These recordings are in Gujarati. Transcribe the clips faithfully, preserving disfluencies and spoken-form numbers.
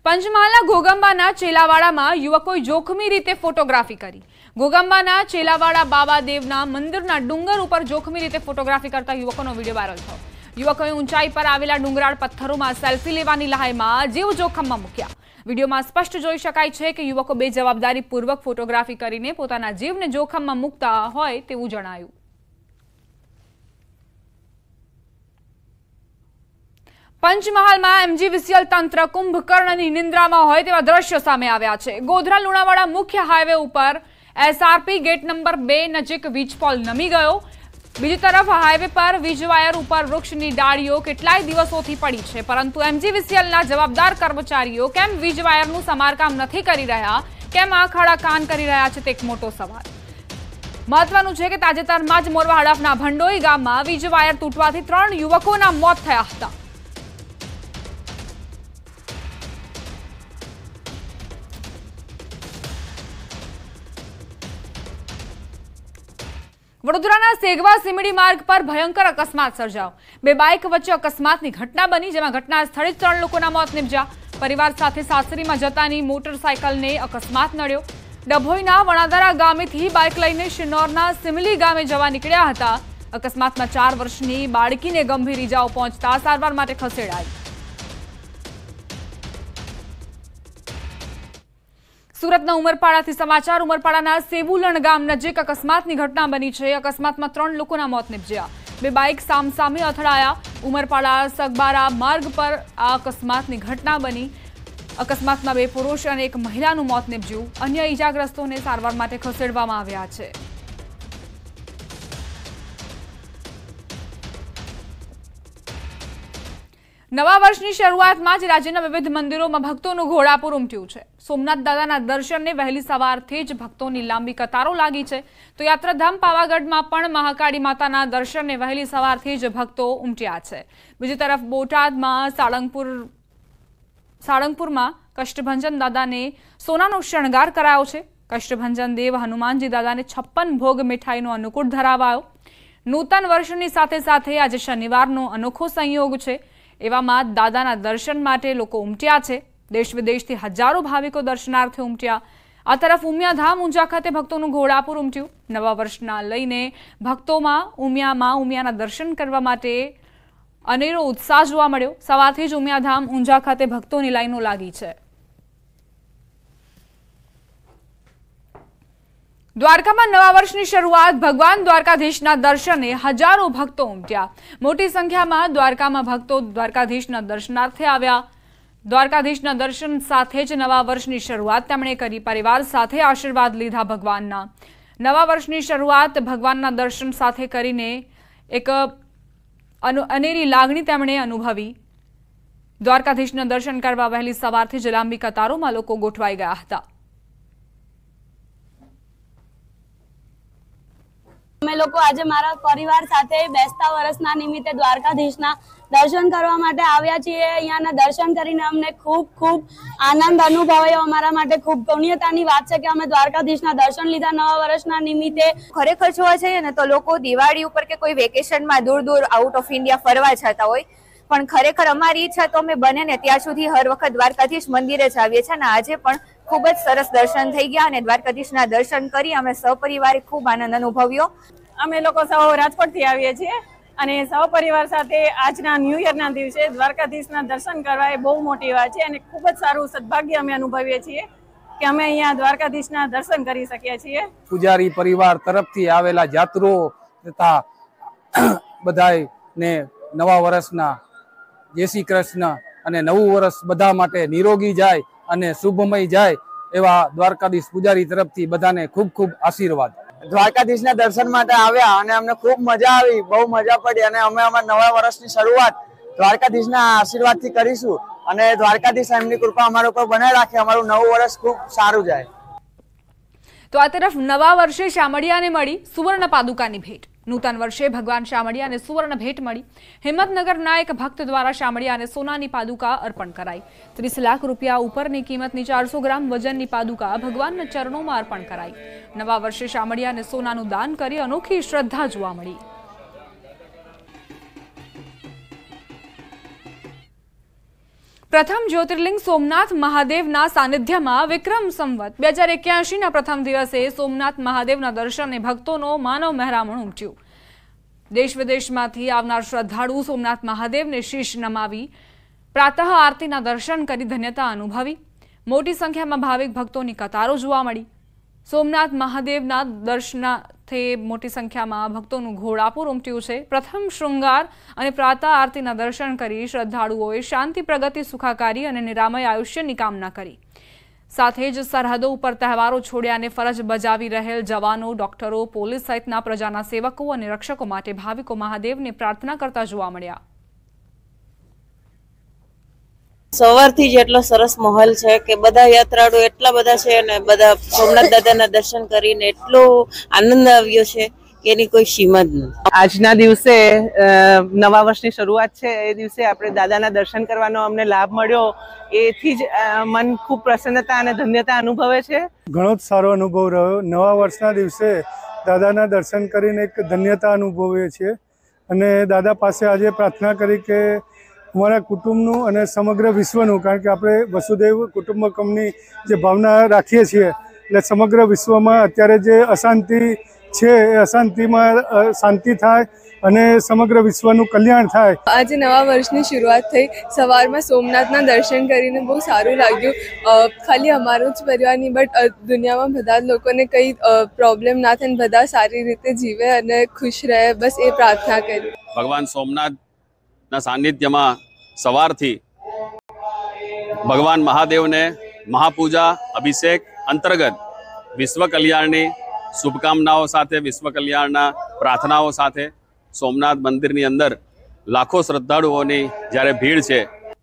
પંચમહાલના ઘોગંબાના ચેલાવાડામાં યુવકોએ જોખમી રીતે ફોટોગ્રાફી કરી। ઘોગંબાના ચેલાવાડા બાબાદેવના મંદિરના ડુંગર ઉપર જોખમી રીતે ફોટોગ્રાફી કરતા યુવકોનો વિડીયો વાયરલ થયો। યુવકોએ ઊંચાઈ પર આવેલા ડુંગરાળ પથ્થરોમાં સેલ્ફી લેવાની લહાઈમાં જીવ જોખમમાં મૂક્યા। વિડીયોમાં સ્પષ્ટ જોઈ શકાય છે કે યુવકો બેજવાબદારીપૂર્વક ફોટોગ્રાફી કરીને પોતાના જીવને જોખમમાં મૂકતા હોય તેવું જણાયું। पंचमहाल में एमजीवीसीएल तंत्र कुंभकर्ण निंद्रा में होय तेवा दृश्य सामे आव्या छे। गोधरा लुणावाड़ा मुख्य हाईवे पर एसआरपी गेट नंबर बे नजीक वीज पोल नमी गयो। बीजी तरफ हाईवे पर वीज वायर पर वृक्षनी डाळीओ केटलाय दिवसोथी पड़ी छे, परंतु एमजीवीसीएल ना जवाबदार कर्मचारीओ केम वीज वायरनुं समारकाम नथी करी रह्या, केम आ खाड़ा कान करी रह्या छे ते एक मोटो सवाल। महत्वनुं छे के ताजेतरमां ज मोरवा हडफना भंडोई गाममां वीज वायर तूटवाथी त्रण युवकोना मोत थया हता। वडोदराना सेगवा सीमड़ी मार्ग पर भयंकर अकस्मात सर्जायो। बे बाइक वच्चे अकस्मातनी घटना बनी, जेमां घटना स्थळे त्रण लोकोना मोत निपज्या। परिवार साथे सासरीमां जतानी मोटरसाइकलने अकस्मात नड्यो। डभोईना वणादरा गामेथी बाइक लईने शिनोरना सिमली गामे जवा निकळ्या हता। अकस्मातमां चार वर्षनी बाळकीने गंभीर इजाओ पहोंचता सारवार माटे खसेडाई। सूरतना उमरपाड़ा समाचार। उमरपाड़ा सेबुलण गाम नजीक अकस्मात की घटना बनी है। अकस्मात में त्रण लोकोना मौत निपज्या। बे बाइक सामसामे અથડાયા। उमरपाड़ा सगबारा मार्ग पर आ अकस्मात की घटना बनी। अकस्मात में बे पुरुष और एक महिला मौत निपज्यु। अन्य इजाग्रस्तों ने सारवार माटे खसेडवामां आव्या छे। नवा वर्षनी शरूआतमां ज राज्यना विविध मंदिरों में भक्तों घोड़ापूर उमट्યું છે। सोमनाथ दादाना दर्शनने वहेली सवारथी ज भक्तोनी लांबी कतारो लागी छे, तो यात्राधाम पावागढ़मां पण महाकाળી माताना दर्शनने वहेली सवारथी ज भक्तो उमट्या छे। बीजी तरफ बोटादमां साळंगपुर साळंगपुरमां कष्टभंजन दादाने सोनानो शणगार करायो छे। कष्टभंजन देव हनुमानजी दादाने छप्पन भोग मिठाईनो अनुकूल धरावायो। नूतन वर्षनी साथे साथे आज शनिवारनो अनोखो संयोग छे। एवामां दादाना दर्शन माटे लोको उमट्या छे। देश विदेशथी हजारों भाविको दर्शनार्थे उमट्या। आ तरफ उमियाधाम ऊंझा खाते भक्तोनुं घोड़ापूर उमट्युं। नवा वर्षना लईने भक्तोमां उमियामां उमियाना दर्शन करवा माटे अनेरो उत्साह जोवा मळ्यो। सवारथी ज उमियाधाम ऊंझा खाते भक्तोनी लाईनो लागी छे। द्वारकामां नवा वर्षनी शरूआत भगवान द्वारकाधीशना दर्शने हजारों भक्तो उमट्या। मोटी संख्यामां द्वारकामां भक्तो द्वारकाधीशना दर्शनार्थे आव्या। द्वारकाधीशना दर्शन साथे ज नवा वर्षनी शरूआत तेमणे करी। परिवार साथे आशीर्वाद लीधा भगवानना। नवा वर्षनी शरूआत भगवानना दर्शन साथे करीने एक अनेरी लागणी तेमणे अनुभवी। द्वारकाधीशना दर्शन करवा वहेली सवारथी ज लांबी कतारोमां लोको गोठवाई गया हता। અમે લોકો આજે મારા પરિવાર સાથે બેસતા વર્ષના નિમિત્તે દ્વારકાધીશના દર્શન કરવા માટે આવ્યા છીએ। અહીંયાના દર્શન કરીને અમને ખૂબ ખૂબ આનંદ અનુભવાયો। અમારા માટે ખૂબ પુણ્યતાની વાત છે કે અમે દ્વારકાધીશના દર્શન લીધા નવા વર્ષના નિમિત્તે। ખરેખર જોવા જઈએ ને તો લોકો દિવાળી ઉપર કે કોઈ વેકેશનમાં દૂર દૂર આઉટ ઓફ ઇન્ડિયા ફરવા જતા હોય, પણ ખરેખર અમારી ઈચ્છા તો અમે બને ને ત્યાં સુધી હર વખત દ્વારકાધીશ મંદિરે જ આવીએ છીએ ને આજે પણ ખૂબ જ સરસ દર્શન થઈ ગયા અને દ્વારકાધીશના દર્શન કરી અમે સહપરિવારે ખૂબ આનંદ અનુભવ્યો। અમે લોકો સૌ રાજકોટથી આવીએ છીએ અને સહપરિવાર સાથે આજના ન્યૂ યરના દિવસે દ્વારકાધીશના દર્શન કરવા એ બહુ મોટી વાત છે અને ખૂબ જ સારું સદભાગ્ય અમે અનુભવીએ છીએ કે અમે અહીંયા દ્વારકાધીશના દર્શન કરી શકીએ છીએ। પૂજારી પરિવાર તરફથી આવેલા યાત્રીઓ તથા બધાને નવા વર્ષના જય શ્રી કૃષ્ણ અને નવું વર્ષ બધા માટે નિરોગી જાય અને શુભમય જાય એવા દ્વારકાધીશ પૂજારી તરફથી બધાને ખૂબ ખૂબ આશીર્વાદ। દ્વારકાધીશના દર્શન માટે આવ્યા અને અમને ખૂબ મજા આવી, બહુ મજા પડી અને અમે અમારા નવા વર્ષની શરૂઆત દ્વારકાધીશના આશીર્વાદથી કરીશું અને દ્વારકાધીશ એમની કૃપા અમારા ઉપર બનાવી રાખે, અમારું નવું વર્ષ ખૂબ સારું જાય। तो आ तरफ नवा वर्षे शामળિયાને મળી સુવર્ણ પાદુકાની ભેટ। नूतन वर्षे भगवान शामળિયાને सुवर्ण भेट मળી। हिम्मतनगरना एक भक्त द्वारा शामળિયાને सोनानी पादुका अर्पण कराई। तीस लाख रूपिया उपरनी किंमतनी चार सौ ग्राम वजननी पादुका भगवानना चरणोमां अर्पण कराई। नवा वर्षे शामળિયાને सोनानुं दान करी अनोखी श्रद्धा जोवा मળી। પ્રથમ જ્યોતિર્લિંગ સોમનાથ મહાદેવના સાનિધ્યમાં વિક્રમ સંવત બે હજાર એક્યાસીના પ્રથમ દિવસે સોમનાથ મહાદેવના દર્શને ભક્તોનો માનવ મહેરામણ ઉમટ્યું. દેશ વિદેશમાંથી આવનાર શ્રદ્ધાળુ સોમનાથ મહાદેવને શીશ નમાવી પ્રાતઃ આરતીના દર્શન કરી ધન્યતા અનુભવી. મોટી સંખ્યામાં ભાવિક ભક્તોની કતારો જોવા મળી. સોમનાથ મહાદેવના દર્શનાર્થે મોટી સંખ્યામાં ભક્તોનું ઘોડાપુર ઉમટ્યું છે. પ્રથમ શૃંગાર અને પ્રાતઃ આરતીના દર્શન કરી શ્રદ્ધાળુઓએ શાંતિ, પ્રગતિ, સુખાકારી અને નિરામય આયુષ્યની કામના કરી. સાથે જ સરહદો ઉપર તહેવારો છોડ્યા અને ફરજ બજાવી રહેલ જવાનો, ડોક્ટરો, પોલીસ સહિતના પ્રજાના સેવકો અને રક્ષકો માટે ભાવિકો મહાદેવને પ્રાર્થના કરતા જોવા મળ્યા. સવારથી જ એટલો સરસ માહોલ છે કે બધા યાત્રાળુ એટલા બધા છે અને બધા સોમનાથ દાદાના દર્શન કરીને એટલો આનંદ આવ્યો છે કે એની કોઈ સીમા જ નથી. આજના દિવસે નવા વર્ષની શરૂઆત છે, એ દિવસે આપણે દાદાના દર્શન કરવાનો અમને લાભ મળ્યો. એથી જ મન ખૂબ પ્રસન્નતા અને ધન્યતા અનુભવે છે. ઘણો જ સારો અનુભવ રહ્યો. નવા વર્ષના દિવસે દાદાના દર્શન કરીને એક ધન્યતા અનુભવીએ છીએ અને દાદા પાસે આજે પ્રાર્થના કરી કે અમારા કુટુંબનું અને સમગ્ર વિશ્વનું, કારણ કે આપણે વસુદેવ કુટુંબકમની જે ભાવના રાખીએ છીએ એટલે સમગ્ર વિશ્વમાં અત્યારે જે અશાંતિ છે એ અશાંતિમાં શાંતિ થાય અને સમગ્ર વિશ્વનું કલ્યાણ થાય. આજે નવા વર્ષની શરૂઆત થઈ. સવારમાં સોમનાથના દર્શન કરીને બહુ સારું લાગ્યું. ખાલી અમારો જ પરિવાર નહીં બટ દુનિયામાં બધા લોકોને કંઈ પ્રોબ્લેમ ના થાય, બધા સારી રીતે જીવે અને ખુશ રહે, બસ એ પ્રાર્થના કરી. ભગવાન સોમનાથના સાનિધ્યમાં સવારથી ભગવાન મહાદેવને મહાપૂજા અભિષેક અંતર્ગત વિશ્વ કલ્યાણની શુભકામનાઓ સાથે, વિશ્વ કલ્યાણના પ્રાર્થનાઓ સાથે સોમનાથ મંદિરની અંદર લાખો શ્રદ્ધાળુઓની જ્યારે ભીડ છે.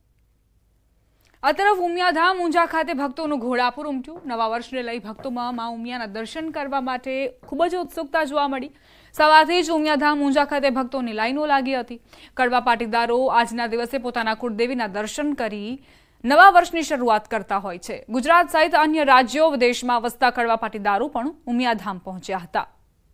આ તરફ ઉમિયાધામ ઊંઝા ખાતે ભક્તોનું ઘોડાપુર ઉમટ્યું. નવા વર્ષને લઈ ભક્તોમાં મા ઉમિયાના દર્શન કરવા માટે ખૂબ જ ઉત્સુકતા જોવા મળી. સવારથી જ ઉમિયાધામ ઊંઝા ખાતે ભક્તોની લાઈનો લાગી હતી. કડવા પાટીદારો આજના દિવસે પોતાના કુળદેવીના દર્શન કરી નવા વર્ષની શરૂઆત કરતા હોય છે. ગુજરાત સહિત અન્ય રાજ્યો, વિદેશમાં વસતા કડવા પાટીદારો પણ ઉમિયાધામ પહોંચ્યા હતા.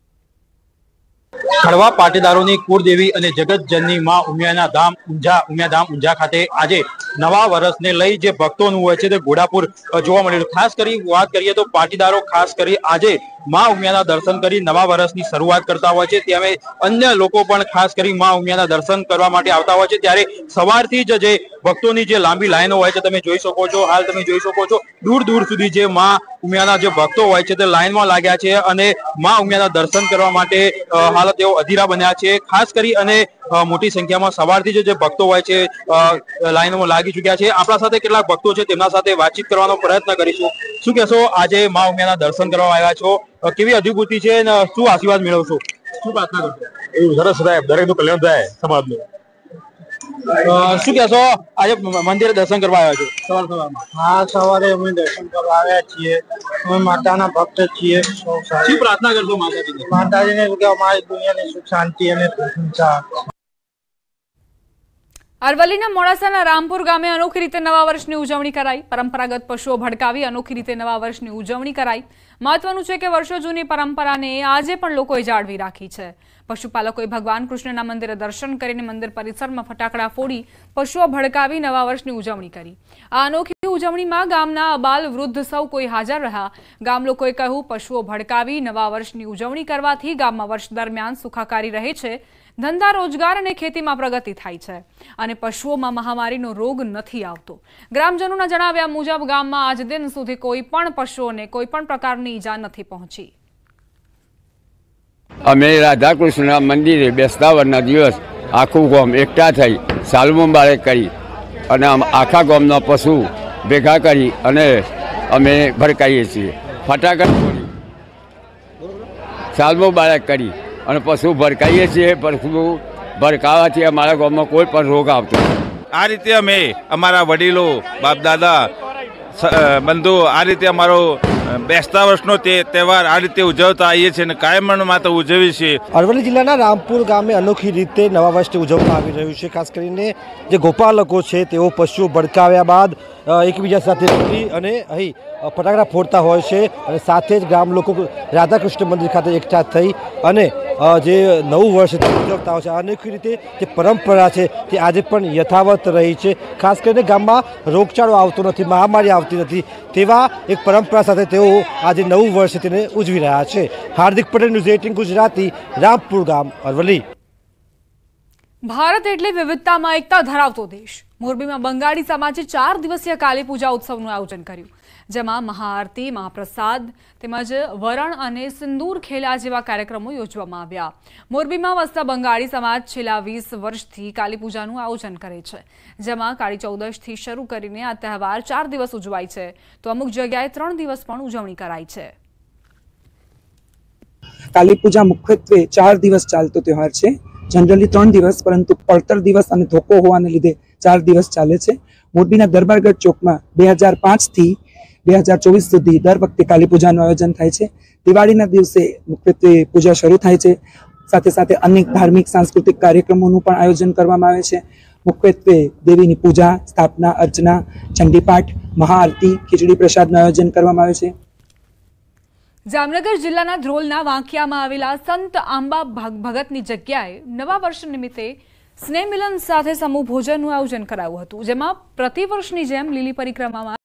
કડવા પાટીદારોની કુળદેવી અને જગતજનની માં ઉમિયાના ધામ ઊંઝા ઉમિયાધામ ઊંઝા ખાતે આજે નવા વર્ષને લઈ જે ભક્તોનું હોય છે તે ઘોડાપુર જોવા મળેલું. ખાસ કરી વાત કરીએ તો પાટીદારો ખાસ કરી આજે માં ઉમિયાના દર્શન કરી નવા વર્ષની શરૂઆત કરતા હોય છે. ત્યાં અન્ય લોકો પણ ખાસ કરી માં ઉમિયાના દર્શન કરવા માટે આવતા હોય છે. ત્યારે સવારથી જ જે ભક્તોની જે લાંબી લાઈનો હોય છે તમે જોઈ શકો છો. હાલ તમે જોઈ શકો છો દૂર દૂર સુધી જે માં ઉમિયાના જે ભક્તો હોય છે તે લાઈનમાં લાગ્યા છે અને માં ઉમિયાના દર્શન કરવા માટે હાલ તેઓ અધીરા બન્યા છે. ખાસ કરી અને મોટી સંખ્યામાં સવારથી જ જે ભક્તો હોય છે લાઈનમાં લાગી ચુક્યા છે. આપણા સાથે કેટલાક ભક્તો છે, તેમના સાથે વાતચીત કરવાનો પ્રયત્ન કરીશું. શું કહેશો, આજે માં ઉમિયાના દર્શન કરવા આવ્યા છો, કેવી અનુભૂતિ છે અને શું આશીર્વાદ મેળવશો, શું પ્રાર્થના કરશો? એવું સરસ થાય, દરેકનું કલ્યાણ થાય સમાજનું. શું કહેશો, આજે મંદિરે દર્શન કરવા આવ્યા છો સવાર સવારમાં? હા, સવારે અમે દર્શન કરવા આવ્યા છીએ. અમે માતાના ભક્ત છીએ. શું પ્રાર્થના કરશો માતાજીને? માતાજીને કે અમારી દુનિયાની સુખ શાંતિ અને પ્રશંસા. અરવલ્લીના મોડાસાના રામપુર ગામે અનોખી રીતે નવા વર્ષની ઉજવણી કરાઈ. પરંપરાગત પશુઓ ભડકાવી અનોખી રીતે નવા વર્ષની ઉજવણી કરાઈ. મહત્વનું છે કે વર્ષો જૂની પરંપરાને આજે પણ લોકોએ જાળવી રાખી છે. પશુપાલકોએ ભગવાન કૃષ્ણના મંદિરે દર્શન કરીને મંદિર પરિસરમાં ફટાકડા ફોડી પશુઓ ભડકાવી નવા વર્ષની ઉજવણી કરી. આ અનોખી ઉજવણીમાં ગામના અબાલ વૃદ્ધ સૌ કોઈ હાજર રહ્યા. ગામ લોકોએ કહ્યું, પશુઓ ભડકાવી નવા વર્ષની ઉજવણી કરવાથી ગામમાં વર્ષ દરમિયાન સુખાકારી રહે છે, ધંધા, રોજગાર અને ખેતીમાં પ્રગતિ થાય છે અને પશુઓમાં મહામારીનો રોગ નથી આવતો. ગ્રામજનોના જણાવ્યા મુજબ ગામમાં આજ દિન સુધી કોઈ પણ પશુઓને કોઈ પણ પ્રકારની ઈજા નથી પહોંચી. અમે રાધાકૃષ્ણ મંદિરે બેસતા વરના દિવસ આખું ગામ એકઠા થઈ સાલમું બાળક કરી અને આખા ગામના પશુ ભેગા કરી અને અમે ભડકાઈએ છીએ. ફટાકડા ફોડી સાલમું બાળક કરી અને પશુ ભડકાઈએ છીએ. પશુ ભડકાવાથી અમારા ગામમાં કોઈ પણ રોગ આવતો નથી. આ રીતે અમે અમારા વડીલો, બાપ દાદા, બંધુ આ રીતે અમારો બેસતા વર્ષનો તે તહેવાર આ રીતે ઉજવતા આવીએ છીએ અને કાયમ માટે ઉજવીએ છીએ। અરવલ્લી જિલ્લાના રામપુર ગામે અનોખી રીતે નવા વર્ષને ઉજવવામાં આવી રહ્યું છે। ખાસ કરીને જે ગોપાલકો છે તેઓ પશુઓ ભડકાવ્યા બાદ એકબીજા સાથે મળી અને અહીં ફટાકડા ફોડતા હોય છે અને સાથે જ ગામ લોકો રાધાકૃષ્ણ મંદિર ખાતે એકઠા થઈ અને જે નવું વર્ષ છે તે ઉજવતા હોય છે। અનોખી રીતે જે પરંપરા છે તે આજે પણ યથાવત રહી છે। ખાસ કરીને ગામમાં રોગચાળો આવતો નથી, મહામારી આવતી નથી, તેવા એક પરંપરા સાથે તેઓ આજે નવું વર્ષ છે તેને ઉજવી રહ્યા છે। હાર્દિક પટેલ, ન્યૂઝ એટીન ગુજરાતી, રામપુર ગામ, અરવલ્લી। ભારત એટલે વિવિધતામાં એકતા ધરાવતો દેશ। મોરબીમાં બંગાળી સમાજે ચાર દિવસીય કાલી પૂજા ઉત્સવનું આયોજન કર્યું, જેમાં મહાઆરતી, મહાપ્રસાદ તેમજ વરણ અને સિંદૂર ખેલા જેવા કાર્યક્રમો યોજવામાં આવ્યા। મોરબીમાં વસતા બંગાળી સમાજ છેલ્લા વીસ વર્ષથી કાલી પૂજાનું આયોજન કરે છે, જેમાં કાળી ચૌદશથી શરૂ કરીને આ તહેવાર ચાર દિવસ ઉજવાય છે, તો અમુક જગ્યાએ ત્રણ દિવસ પણ ઉજવણી કરાય છે। કાલી પૂજા મુખ્યત્વે ચાર દિવસ ચાલતો તહેવાર છે। जनरली ત્રણ દિવસ, પરંતુ પડતર દિવસ અને ધોકો હોવાને લીધે ચાર દિવસ ચાલે છે। મોરબીના દરબારગઢ ચોકમાં બે હજાર પાંચ થી બે હજાર ચોવીસ સુધી દર વખતે કાલી પૂજાનું આયોજન થાય છે। દિવાળીના દિવસે મુખ્યત્વે પૂજા શરૂ થાય છે, સાથે સાથે અનેક ધાર્મિક સાંસ્કૃતિક કાર્યક્રમોનું પણ આયોજન કરવામાં આવે છે। મુખ્યત્વે દેવીની પૂજા, સ્થાપના, અર્ચના, ચંડીપાઠ, મહાઆરતી, ખીચડી પ્રસાદનું આયોજન કરવામાં આવે છે। જામનગર જિલ્લાના ધ્રોલના વાંકિયામાં આવેલા સંત આંબા ભગતની જગ્યાએ નવા વર્ષ નિમિત્તે સ્નેહ મિલન સાથે સમૂહ ભોજનનું આયોજન કરાયું હતું, જેમાં પ્રતિવર્ષની જેમ લીલી પરિક્રમામાં